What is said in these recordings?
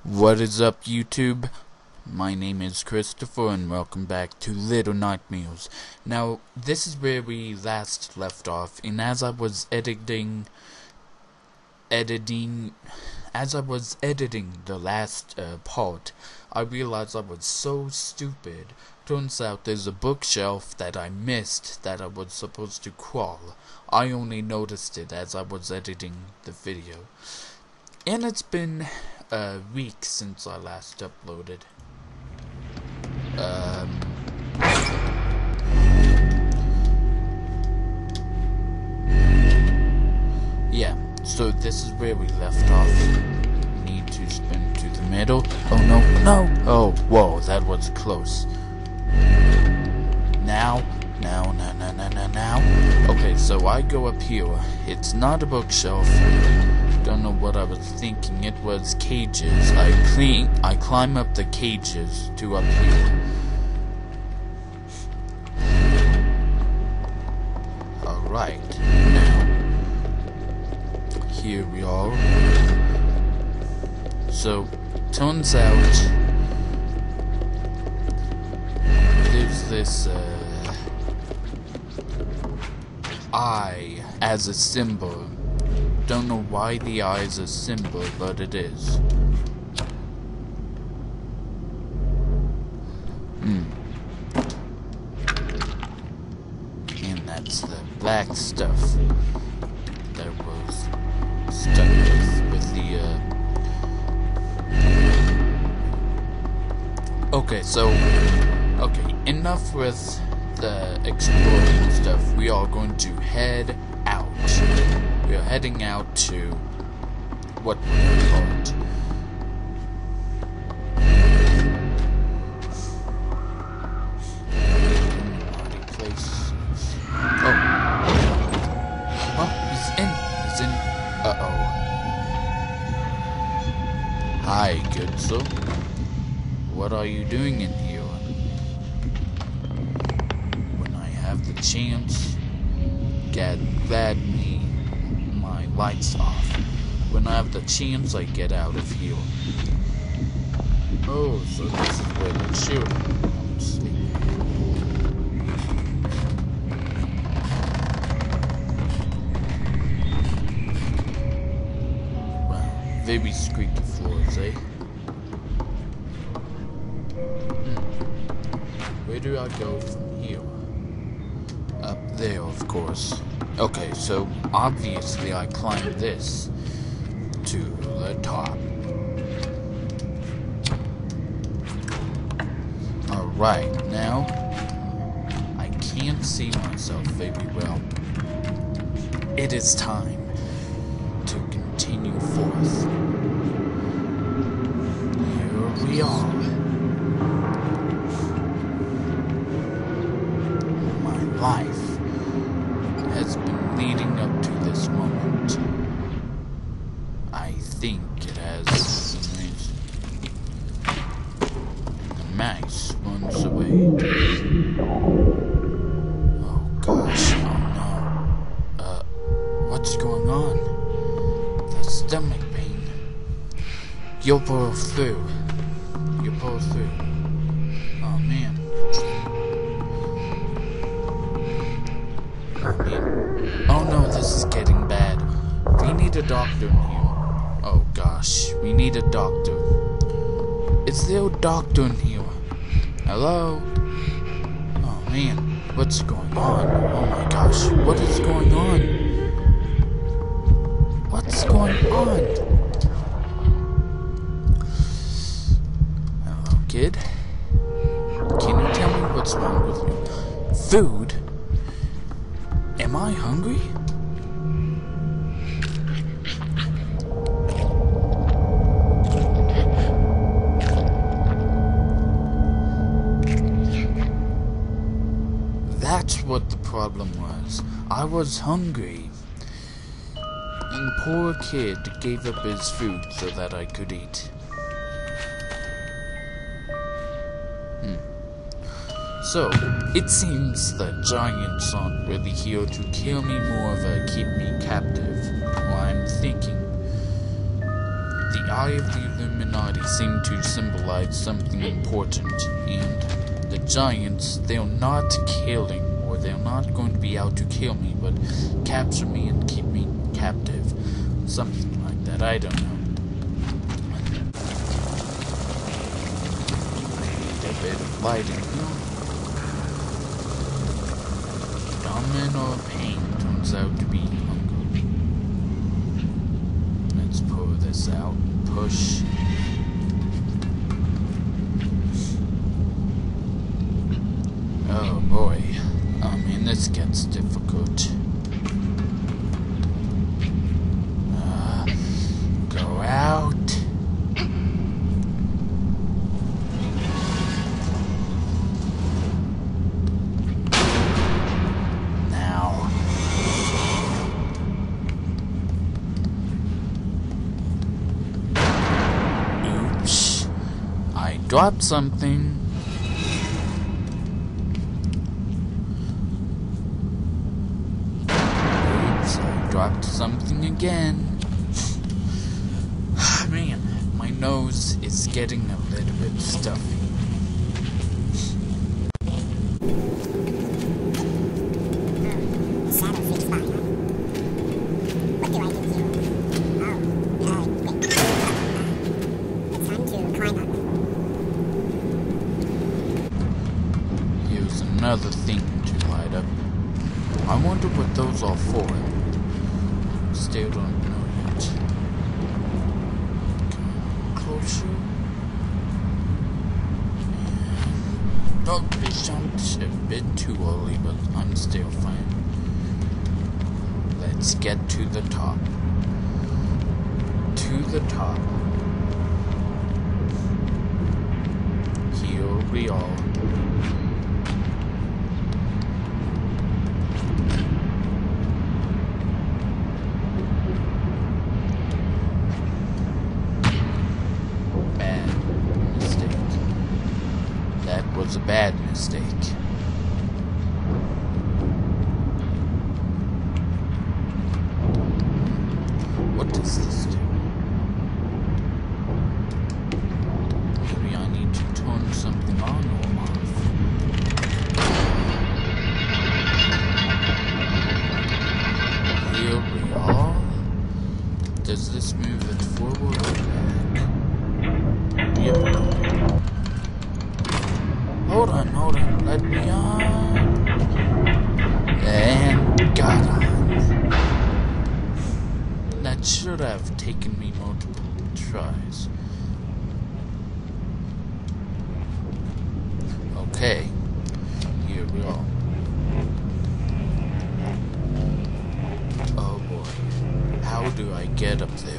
What is up, YouTube? My name is Christopher and welcome back to Little Nightmares. Now, this is where we last left off, and as I was editing the last part, I realized I was so stupid. Turns out there's a bookshelf that I missed that I was supposed to crawl. I only noticed it as I was editing the video. And it's been a week since I last uploaded. Yeah, so this is where we left off. Need to spin to the middle. Oh no, no! Oh, whoa, that was close. Now. Okay, so I go up here. It's not a bookshelf. Don't know what I was thinking. It was cages. I climb up the cages to up here. Alright, now here we are. So, turns out there's this eye as a symbol. Don't know why the eye is a symbol, but it is. And that's the black stuff that was stuck with the Okay, enough with the exploring stuff. We are going to head out. We are heading out to what we call it. He's in. Uh-oh. Hi, good sir. What are you doing in here? When I have the chance, glad me. My lights off. When I have the chance, I get out of here. Oh, so this is where the children come to sleep. Wow, very squeaky floors, eh? Where do I go from here? Up there, of course. Okay, so obviously I climbed this to the top. Alright, now I can't see myself very well. It is time to continue forth. Here we are. My life has been leading up to this moment. I think it has the mouse runs away. Oh gosh, oh no. What's going on? The stomach pain. You'll pull through. You'll pull through. Oh man. Oh no, this is getting bad. We need a doctor in here. Oh gosh, we need a doctor. Is there a doctor in here? Hello? Oh man, what's going on? Oh my gosh, what is going on? What's going on? Hello, kid. Can you tell me what's wrong with you? Food? Am I hungry? That's what the problem was. I was hungry. And poor kid gave up his food so that I could eat. So, it seems the giants aren't really here to kill me, more of a keep me captive. Well, I'm thinking the Eye of the Illuminati seem to symbolize something important, and the giants, they're not killing, or they're not going to be out to kill me, but capture me and keep me captive. Something like that, I don't know. A bit of lighting here. Domino pain turns out to be hunger. Let's pour this out. Push. Oh boy. I mean, this gets difficult. Go out. Now. Oops. I dropped something. Dropped something again. Man, my nose is getting a little bit stuffy. Here's another thing to light up. I wonder what those are for. Still don't know yet. Closer. Oh, it jumped a bit too early, but I'm still fine. Let's get to the top. To the top. Here we are. Was a bad mistake. What does this do? Maybe I need to turn something on or off. Here we are. Does this move it forward or back? Yep. Hold on, let me on. And got on. That should have taken me multiple tries. Okay, here we are. Oh boy, how do I get up there?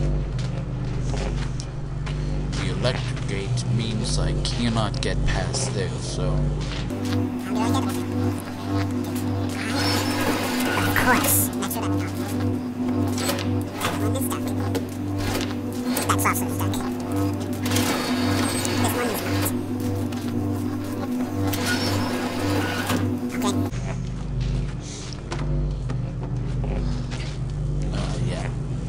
The electric gate means I cannot get past there, so... How do I get it? Of course. That's what I'm talking about. One is stuck. That's also stuck. This one is not. Okay. Yeah.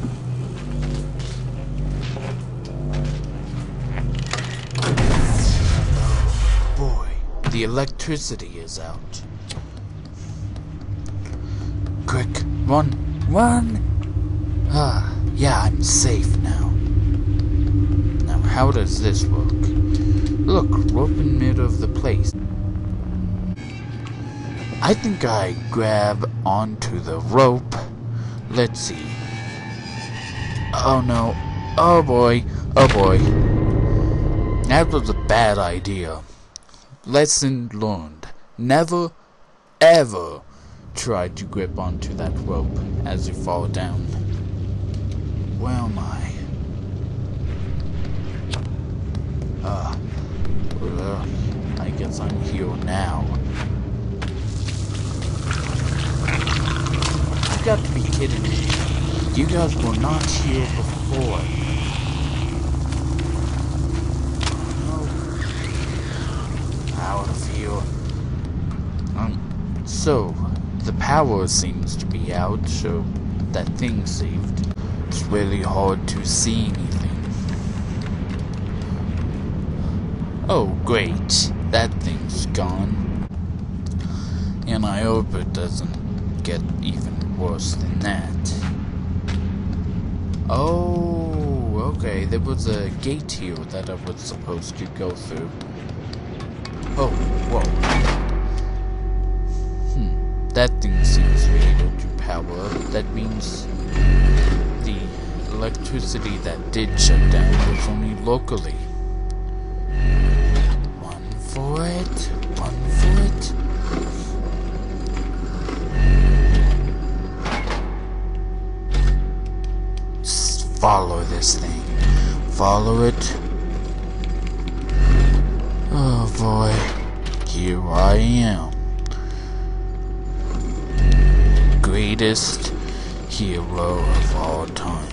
The electricity is out. Quick, run! Ah, yeah, I'm safe now. Now, how does this work? Look, rope in the middle of the place. I think I grab onto the rope. Let's see. Oh no. Oh boy. That was a bad idea. Lesson learned. Never, ever try to grip onto that rope as you fall down. Where am I? I guess I'm here now. You got to be kidding me. You guys were not here before. Out of here. So, the power seems to be out, so that thing saved. It's really hard to see anything. Oh, great. That thing's gone. And I hope it doesn't get even worse than that. Oh, okay. There was a gate here that I was supposed to go through. Oh, whoa. That thing seems to be able to power up. That means the electricity that did shut down was only locally. One for it. One for it. Just follow this thing. Follow it. Oh boy. Here I am. Greatest hero of all time.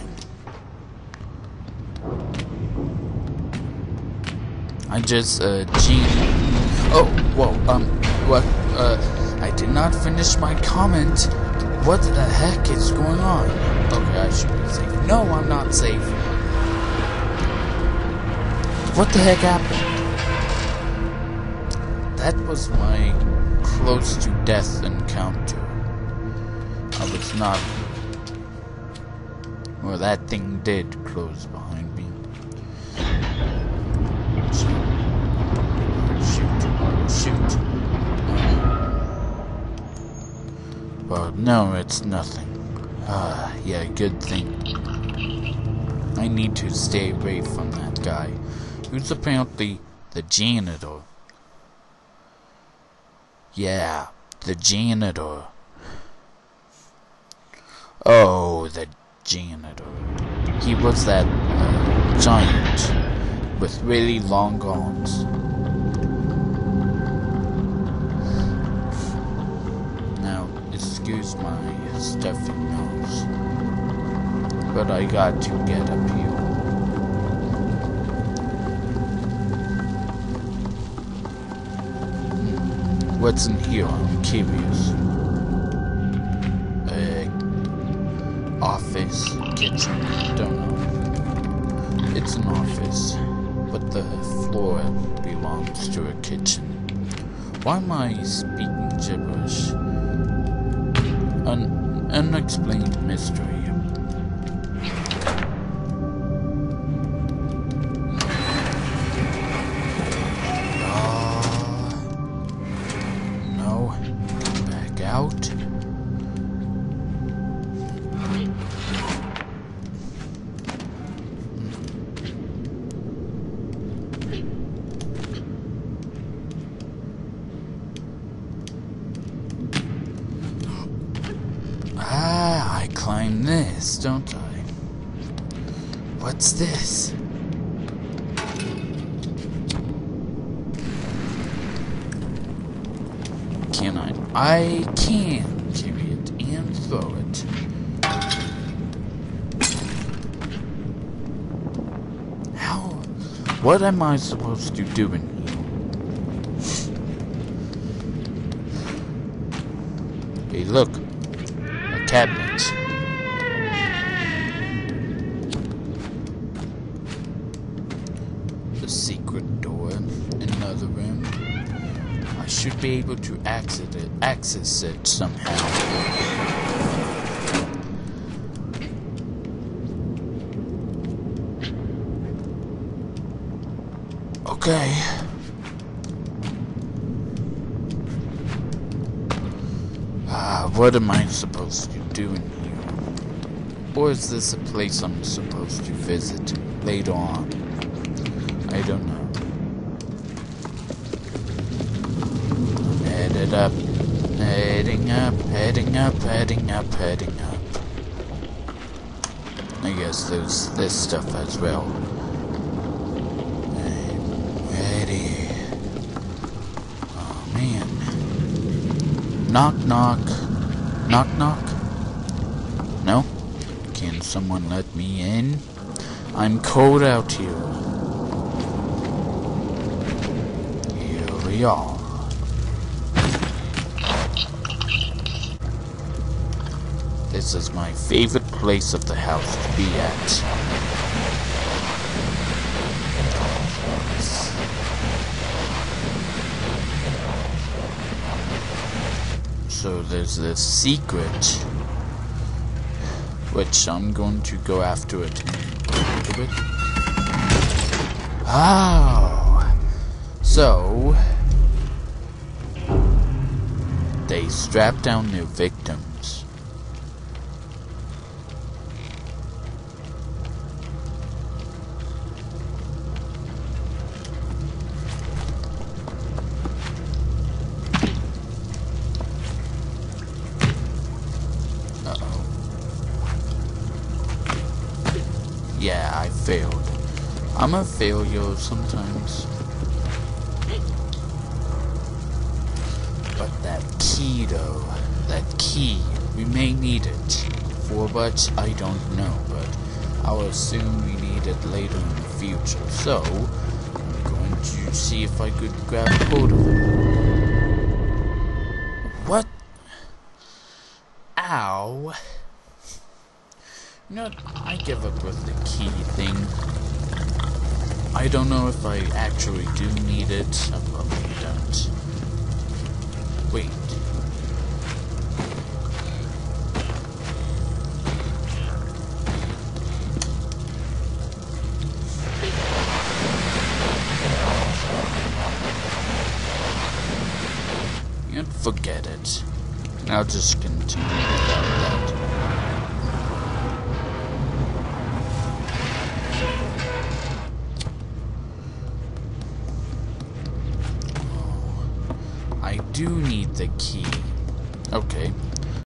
I just, genie. Oh, whoa, what, I did not finish my comment. What the heck is going on? Okay, I should be safe. No, I'm not safe. What the heck happened? That was my close to death encounter. I was not... Well, that thing did close behind me. Shoot. Well, no, it's nothing. Yeah, good thing. I need to stay away from that guy, who's apparently the janitor. Yeah, the janitor. Oh, the janitor. He was that giant with really long arms. Now, excuse my stuffy nose, but I got to get up here. What's in here? I'm curious. Office, kitchen, don't know. It's an office, but the floor belongs to a kitchen. Why am I speaking gibberish? Unexplained mystery. No. Back out. I climb this, don't I? What's this? Can I? I can carry it and throw it. How? What am I supposed to do in here? Hey, look. Cabinet. The secret door. Another room. I should be able to access it somehow. Okay. What am I supposed to do in here? Or is this a place I'm supposed to visit later on? I don't know. I'm headed up, heading up, heading up, heading up, heading up. I guess there's this stuff as well. I'm ready. Oh man. Knock knock. Knock knock? No? Can someone let me in? I'm cold out here. Here we are. This is my favorite place of the house to be at. So there's this secret, which I'm going to go after it in a little bit. Oh! So, they strap down their victims. Uh-oh. Yeah, I failed. I'm a failure sometimes. But that key though, that key, we may need it. For what, I don't know, but I'll assume we need it later in the future. So, I'm going to see if I could grab hold of it. What? Ow. You know what, I give up with the key thing. I don't know if I actually do need it. I probably don't. Wait. And forget it. I'll just continue without that. I do need the key. Okay,